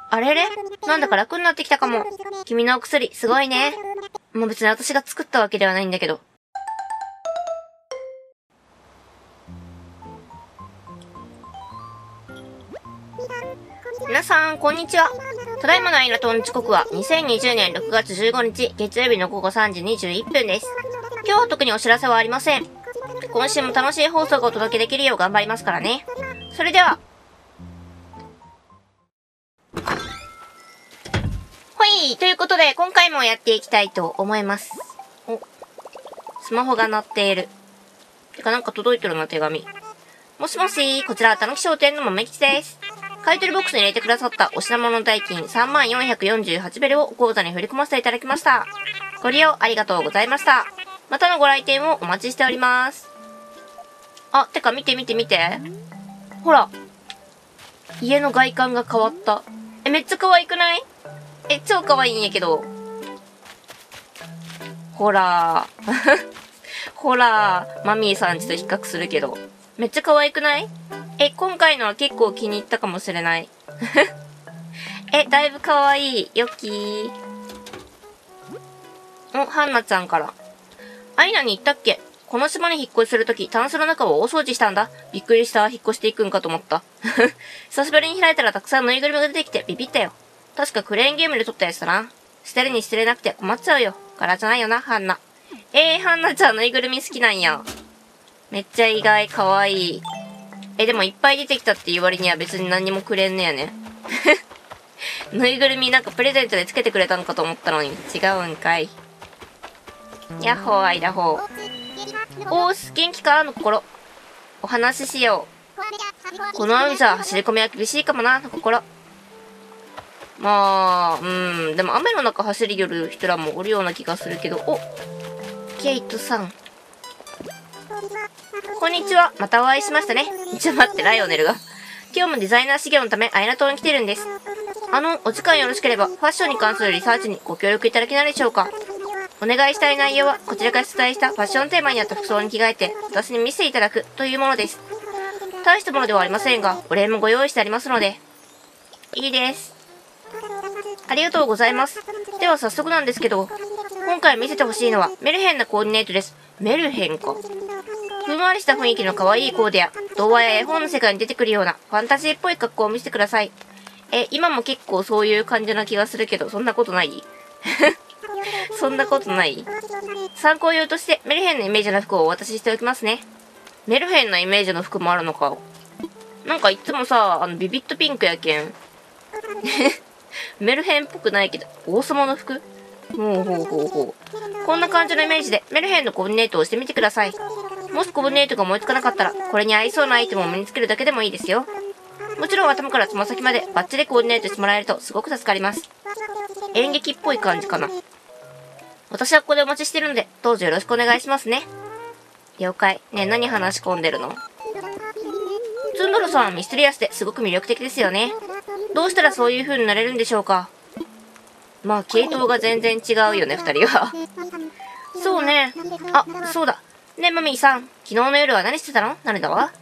あれれなんだか楽になってきたかも。君のお薬、すごいね。まあ、別に私が作ったわけではないんだけど。皆さん、こんにちは。ただいまのアイナトーン時刻は2020年6月15日月曜日の午後3時21分です。今日は特にお知らせはありません。今週も楽しい放送がお届けできるよう頑張りますからね。それでは。ほい、ということで今回もやっていきたいと思います。お、スマホが鳴っている。てかなんか届いてるな、手紙。もしもし、こちら、たぬき商店の豆吉です。買い取りボックスに入れてくださったお品物代金3448ベルをお口座に振り込ませていただきました。ご利用ありがとうございました。またのご来店をお待ちしております。あ、てか見て。ほら。家の外観が変わった。めっちゃ可愛くない？超可愛いんやけど。ほら。ほら。マミーさんちと比較するけど。めっちゃ可愛くない？今回のは結構気に入ったかもしれない。だいぶ可愛い。よきー。ハンナちゃんから。アイナに言ったっけ？この島に引っ越しするとき、タンスの中を大掃除したんだ。びっくりした。引っ越していくんかと思った。久しぶりに開いたらたくさんぬいぐるみが出てきてビビったよ。確かクレーンゲームで撮ったやつだな。捨てるに捨てれなくて困っちゃうよ。柄じゃないよな、ハンナ。ハンナちゃんぬいぐるみ好きなんや。めっちゃ意外、かわいい。でもいっぱい出てきたっていう割には別に何にもくれんねやね。ぬいぐるみなんかプレゼントでつけてくれたんかと思ったのに違うんかい。やっほー、アイダホー。おーす、元気かの心。お話ししよう。この雨じゃ走り込みは厳しいかもな、の心。まあ、でも雨の中走り寄る人らもおるような気がするけど、お、ケイトさん。こんにちは。またお会いしましたね。ちょ、待って、ライオネルが。今日もデザイナー修行のため、アイナ島に来てるんです。お時間よろしければ、ファッションに関するリサーチにご協力いただけないでしょうか。お願いしたい内容は、こちらから出題したファッションテーマに合った服装に着替えて、私に見せていただくというものです。大したものではありませんが、お礼もご用意してありますので。いいです。ありがとうございます。では早速なんですけど、今回見せてほしいのは、メルヘンなコーディネートです。メルヘンか。ふんわりした雰囲気の可愛いコーデや、童話や絵本の世界に出てくるようなファンタジーっぽい格好を見せてください。今も結構そういう感じな気がするけど、そんなことないそんなことない？参考用としてメルヘンのイメージの服をお渡ししておきますね。メルヘンなイメージの服もあるのか。なんかいつもさ、ビビットピンクやけん。メルヘンっぽくないけど、王様の服？ほう。こんな感じのイメージでメルヘンのコーディネートをしてみてください。もしコーディネートが思いつかなかったら、これに合いそうなアイテムを身につけるだけでもいいですよ。もちろん頭からつま先までバッチリコーディネートしてもらえるとすごく助かります。演劇っぽい感じかな。私はここでお待ちしてるので、どうぞよろしくお願いしますね。了解。ねえ、何話し込んでるの？ツンドルさんはミステリアスですごく魅力的ですよね。どうしたらそういう風になれるんでしょうか。まあ、系統が全然違うよね、二人は。そうね。あ、そうだ。ねえ、マミーさん。昨日の夜は何してたの？誰だわ？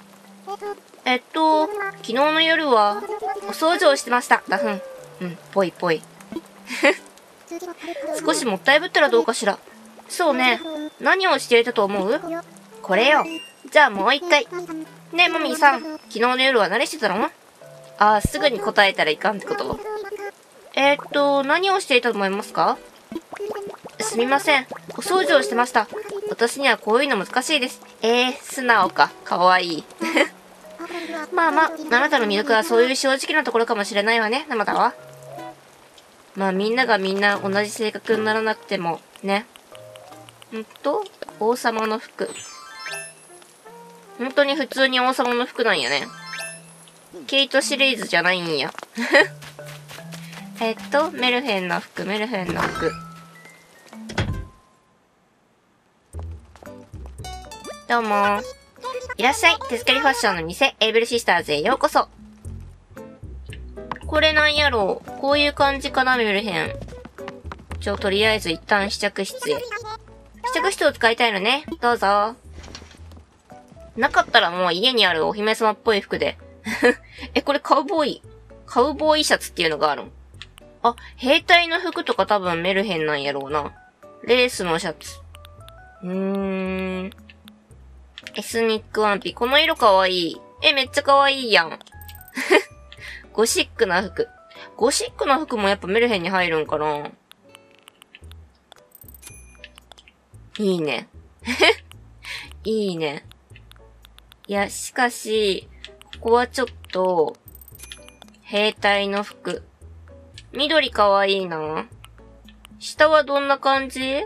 昨日の夜は、お掃除をしてました。だふん。ぽい。少しもったいぶったらどうかしら。そうね。何をしていたと思う？これよ。じゃあもう一回。ねえ、マミーさん。昨日の夜は何してたの？すぐに答えたらいかんってこと？何をしていたと思いますか？すみません。お掃除をしてました。私にはこういうの難しいです。素直か。かわいい。まあ、あなたの魅力はそういう正直なところかもしれないわね、生だわ。まあ、みんながみんな同じ性格にならなくても、ね。王様の服。本当に普通に王様の服なんやね。ケイトシリーズじゃないんや。メルヘンな服。どうも。いらっしゃい。手作りファッションの店、エイブルシスターズへようこそ。これなんやろう。こういう感じかな、メルヘン。とりあえず一旦試着室へ。試着室を使いたいのね。どうぞ。なかったらもう家にあるお姫様っぽい服で。これカウボーイカウボーイシャツっていうのがあるん。あ、兵隊の服とか多分メルヘンなんやろうな。レースのシャツ。エスニックワンピ。この色かわいい。めっちゃかわいいやん。ゴシックな服。ゴシックな服もやっぱメルヘンに入るんかな。いいね。いいね。いや、しかし、ここはちょっと、兵隊の服。緑かわいいな。下はどんな感じ？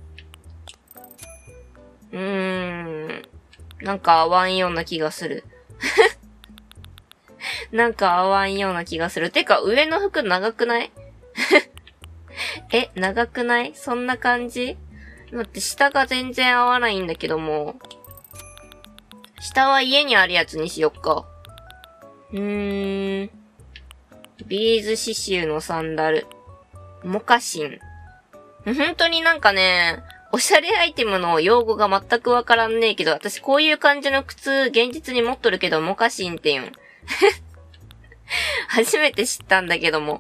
なんか合わんような気がする。なんか合わんような気がする。てか、上の服長くない？長くない？そんな感じ？待って、下が全然合わないんだけども。下は家にあるやつにしよっか。ビーズ刺繍のサンダル。モカシン。本当になんかね、おしゃれアイテムの用語が全くわからんねえけど、私こういう感じの靴、現実に持っとるけど、モカシンって言うん。初めて知ったんだけども。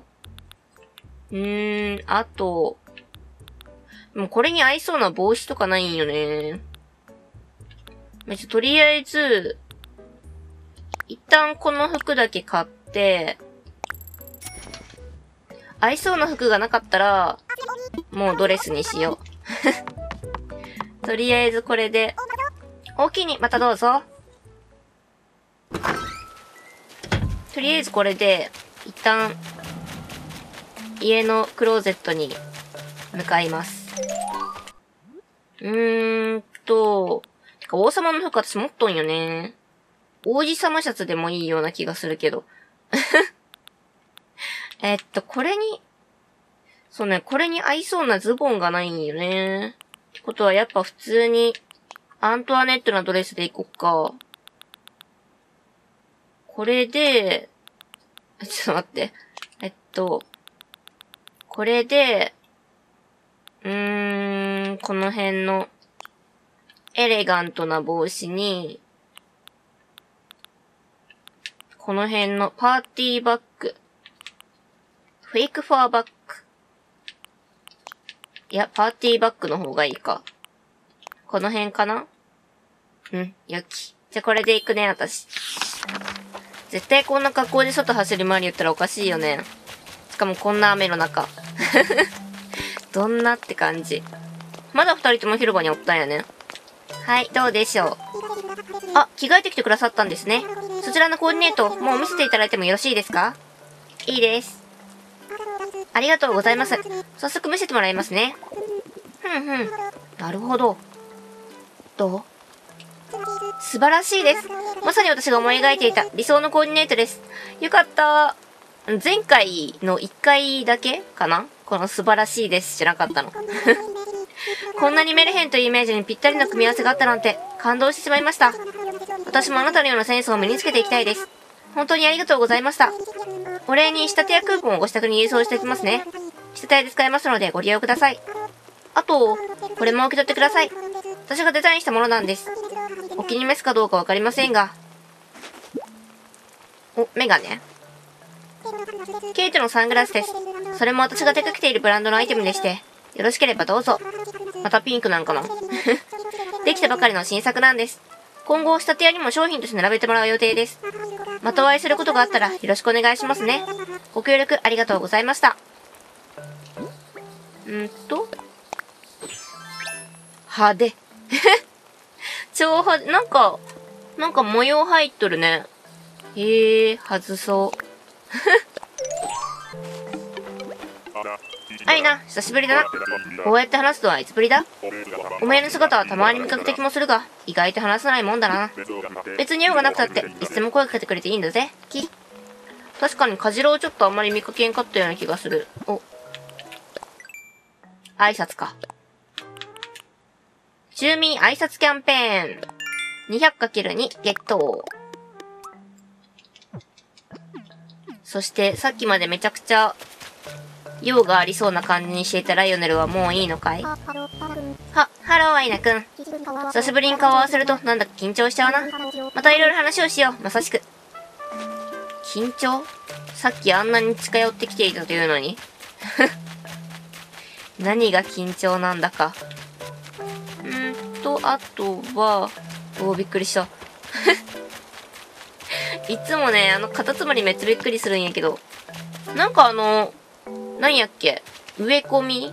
あと、もうこれに合いそうな帽子とかないんよね。とりあえず、一旦この服だけ買って、合いそうな服がなかったら、もうドレスにしよう。とりあえずこれで、おおきに、またどうぞ。とりあえずこれで、一旦、家のクローゼットに向かいます。王様の服私持っとんよね。王子様シャツでもいいような気がするけど。これに、そうね、これに合いそうなズボンがないんよね。ってことはやっぱ普通に、アントワネットなドレスでいこっか。これで、ちょっと待って。これで、この辺の、エレガントな帽子に、この辺のパーティーバッグ。フェイクファーバッグ。いや、パーティーバッグの方がいいか。この辺かな？よき。じゃ、これで行くね、私。絶対こんな格好で外走り回り言ったらおかしいよね。しかもこんな雨の中。どんなって感じ。まだ二人とも広場におったんやね。はい、どうでしょう。あ、着替えてきてくださったんですね。そちらのコーディネート、もう見せていただいてもよろしいですか？いいです。ありがとうございます。早速見せてもらいますね。なるほど。どう？素晴らしいです。まさに私が思い描いていた理想のコーディネートです。よかった。前回の1回だけかな？この素晴らしいですじゃなかったの。こんなにメルヘンというイメージにぴったりの組み合わせがあったなんて感動してしまいました。私もあなたのようなセンスを身につけていきたいです。本当にありがとうございました。お礼に仕立てやクーポンをご自宅に郵送しておきますね。仕立て屋で使えますのでご利用ください。あと、これも受け取ってください。私がデザインしたものなんです。お気に召すかどうかわかりませんが。お、メガネ。ケイトのサングラスです。それも私が手掛けているブランドのアイテムでして、よろしければどうぞ。またピンクなんかな。できたばかりの新作なんです。今後、仕立て屋にも商品として並べてもらう予定です。またお会いすることがあったらよろしくお願いしますね。ご協力ありがとうございました。派手。超派手。なんか模様入っとるね。外そう。あいな、久しぶりだな。こうやって話すとはいつぶりだ？お前の姿はたまに見かけた気もするが、意外と話さないもんだな。別に用がなくたって、いつでも声かけてくれていいんだぜ。確かにカジロをちょっとあんまり見かけんかったような気がする。お。挨拶か。住民挨拶キャンペーン。200×2 ゲット。そしてさっきまでめちゃくちゃ用がありそうな感じにしていたライオネルはもういいのかい？ハローアイナくん。久しぶりに顔を合わせるとなんだか緊張しちゃうな。またいろいろ話をしよう。まさしく。 緊張？さっきあんなに近寄ってきていたというのに何が緊張なんだか。あとは、びっくりした。いつもね、カタツムリめっちゃびっくりするんやけど。なんか何やっけ？植え込み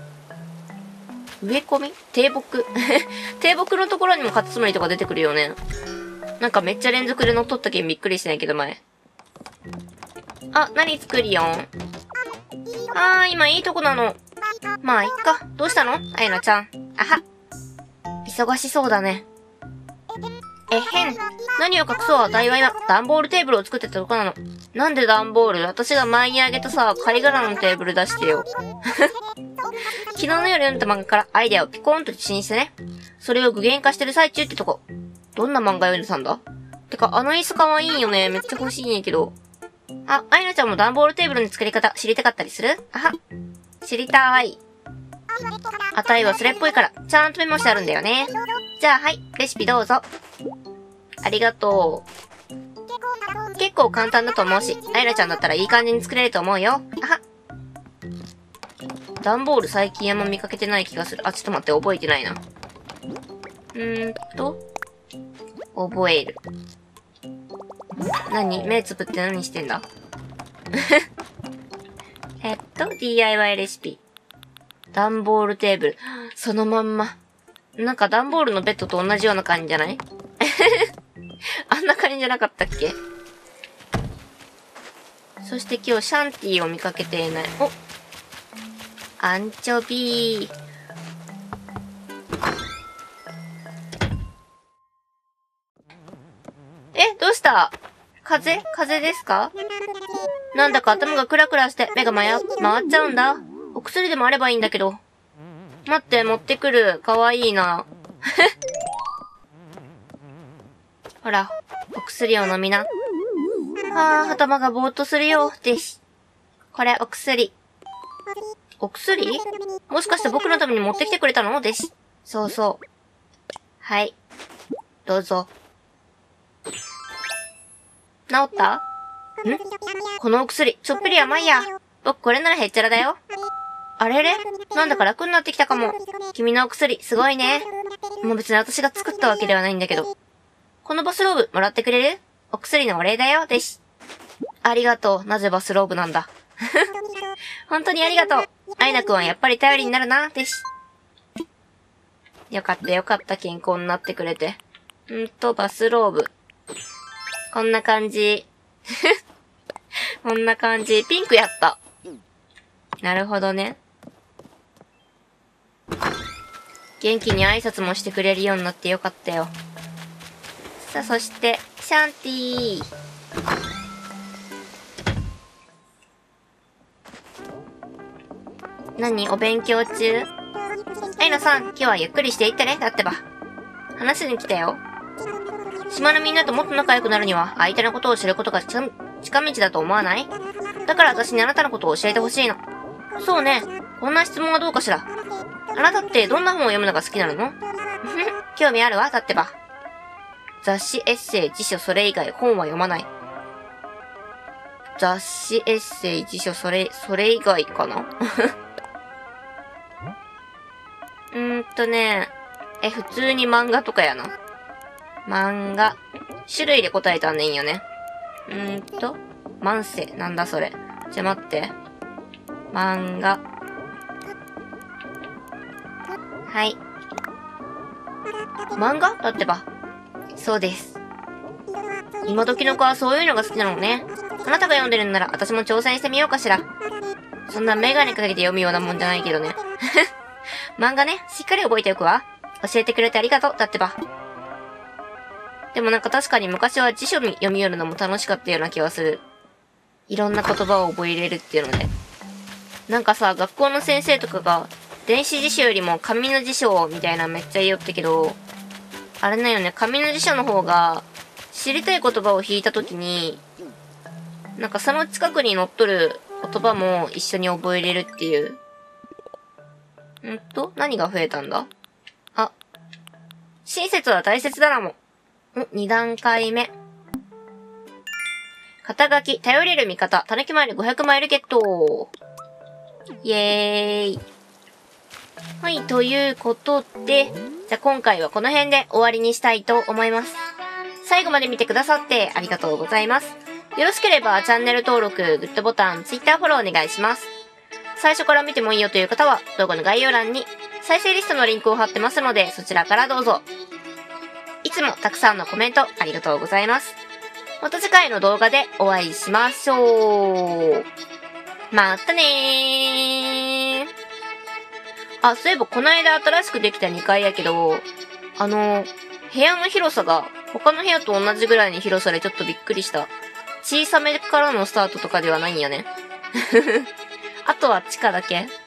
低木低木のところにもカタツムリとか出てくるよね。なんかめっちゃ連続で乗っとったけんびっくりしてないけど前。あ、何作りよん？今いいとこなの。まあ、いっか。どうしたの？あやなちゃん。あは。忙しそうだね。えへん。何を隠そうは大は今、段ボールテーブルを作ってたとこなの。なんで段ボール？私が前にあげたさ、貝殻のテーブル出してよ。昨日の夜読んだ漫画からアイデアをピコーンと自信してね。それを具現化してる最中ってとこ。どんな漫画読んでたんだ？てか、椅子かわいいよね。めっちゃ欲しいんやけど。あ、アイナちゃんも段ボールテーブルの作り方知りたかったりする？あは。知りたーい。あたいはそれっぽいから、ちゃんとメモしてあるんだよね。じゃあはい、レシピどうぞ。ありがとう。結構簡単だと思うし、アイナちゃんだったらいい感じに作れると思うよ。あは。段ボール最近あんま見かけてない気がする。あ、ちょっと待って、覚えてないな。覚える。何？目つぶって何してんだDIY レシピ。段ボールテーブル。そのまんま。なんか段ボールのベッドと同じような感じじゃないあんな感じじゃなかったっけ？そして今日シャンティーを見かけていない。お！アンチョビー。どうした？風邪ですか？なんだか頭がクラクラして目が回っちゃうんだ。お薬でもあればいいんだけど。待って、持ってくる。かわいいな。ほら、お薬を飲みな。頭がぼーっとするよ。です。これ、お薬。お薬？もしかして僕のために持ってきてくれたの？です。そうそう。はい。どうぞ。治った？このお薬、ちょっぴり甘いや。僕これならへっちゃらだよ。あれれ？なんだか楽になってきたかも。君のお薬、すごいね。もう別に私が作ったわけではないんだけど。このバスローブ、もらってくれる？お薬のお礼だよ、です。ありがとう。なぜバスローブなんだ。本当にありがとう。アイナくんはやっぱり頼りになるな、です。よかったよかった、健康になってくれて。バスローブ。こんな感じ。こんな感じ。ピンクやった。なるほどね。元気に挨拶もしてくれるようになってよかったよ。さあ、そして、シャンティー。何？お勉強中？アイナさん、今日はゆっくりしていってね。だってば。話しに来たよ。島のみんなともっと仲良くなるには、相手のことを知ることが近道だと思わない？だから私にあなたのことを教えてほしいの。そうね。こんな質問はどうかしら。あなたってどんな本を読むのが好きなの？興味あるわ。だってば。雑誌、エッセイ、辞書、それ以外、本は読まない。雑誌、エッセイ、辞書、それ以外かな普通に漫画とかやな。漫画。種類で答えたんねんよね。万世。なんだそれ。じゃ、待って。漫画。はい。漫画？だってば。そうです。今時の子はそういうのが好きなのね。あなたが読んでるんなら私も挑戦してみようかしら。そんなメガネかけて読むようなもんじゃないけどね。漫画ね、しっかり覚えておくわ。教えてくれてありがとう。だってば。でもなんか確かに昔は辞書読み寄るのも楽しかったような気がする。いろんな言葉を覚えれるっていうので。なんかさ、学校の先生とかが、電子辞書よりも紙の辞書みたいなめっちゃ言いよったけど、あれだよね、紙の辞書の方が、知りたい言葉を引いたときに、なんかその近くに載っとる言葉も一緒に覚えれるっていう。何が増えたんだ？あ、親切は大切だなも。2段階目。 肩書き、頼れる味方、たぬきマイル500マイルゲット。イエーイ。はい、ということで、じゃあ今回はこの辺で終わりにしたいと思います。最後まで見てくださってありがとうございます。よろしければチャンネル登録、グッドボタン、Twitter フォローお願いします。最初から見てもいいよという方は動画の概要欄に再生リストのリンクを貼ってますのでそちらからどうぞ。いつもたくさんのコメントありがとうございます。また次回の動画でお会いしましょう。またねー。あ、そういえばこの間新しくできた2階やけど、部屋の広さが他の部屋と同じぐらいに広さでちょっとびっくりした。小さめからのスタートとかではないんやね。あとは地下だけ。